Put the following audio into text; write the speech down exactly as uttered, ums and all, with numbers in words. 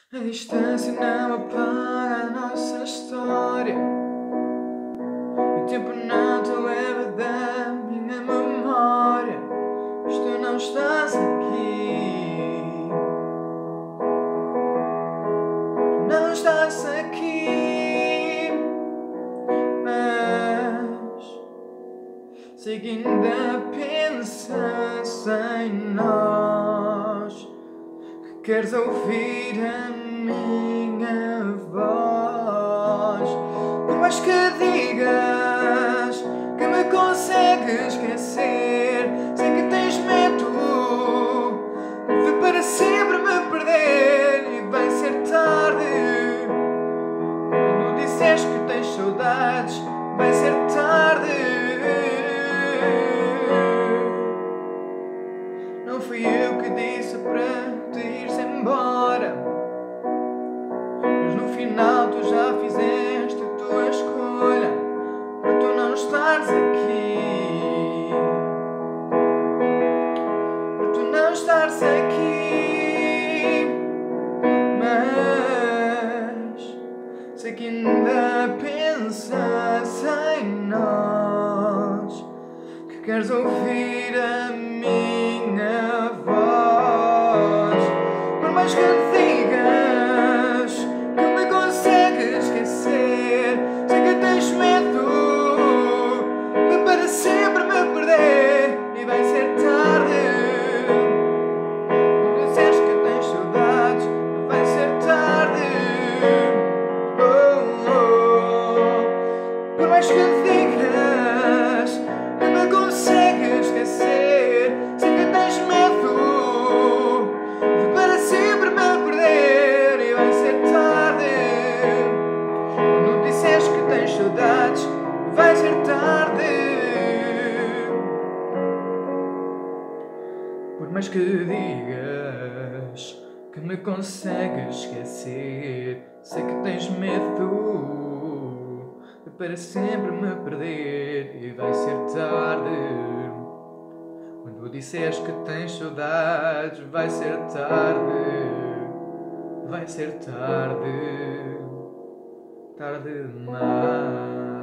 A distância não apaga a nossa história. O tempo não te leva da minha memória. Mas tu não estás aqui. Tu não estás aqui. Mas sei que ainda pensas em nós, que queres ouvir a minha voz. Por mais que digas que me consegues esquecer, sei que tens medo de para sempre me perder. E vai ser tarde quando disseres que tens saudades. Vai ser tarde. Não fui eu que disse para te ires embora, mas no final tu já fizeste a tua escolha para tu não estares aqui, para tu não estares aqui. Mas sei que ainda pensas em nós, que queres ouvir a minha voz. Por mais que digas que me consegues esquecer, sei que tens medo de para sempre me perder. E vai ser tarde quando disseres que tens saudades. Vai ser tarde. Oh, oh. Por mais que digas que me consegues esquecer, sei que tens medo de para sempre me perder. E vai ser tarde quando disseres que tens saudades. Vai ser tarde. Por mais que digas que me consegues esquecer, sei que tens medo de para sempre me perder. E vai ser tarde quando disseres que tens saudades. Vai ser tarde, vai ser tarde, tarde demais.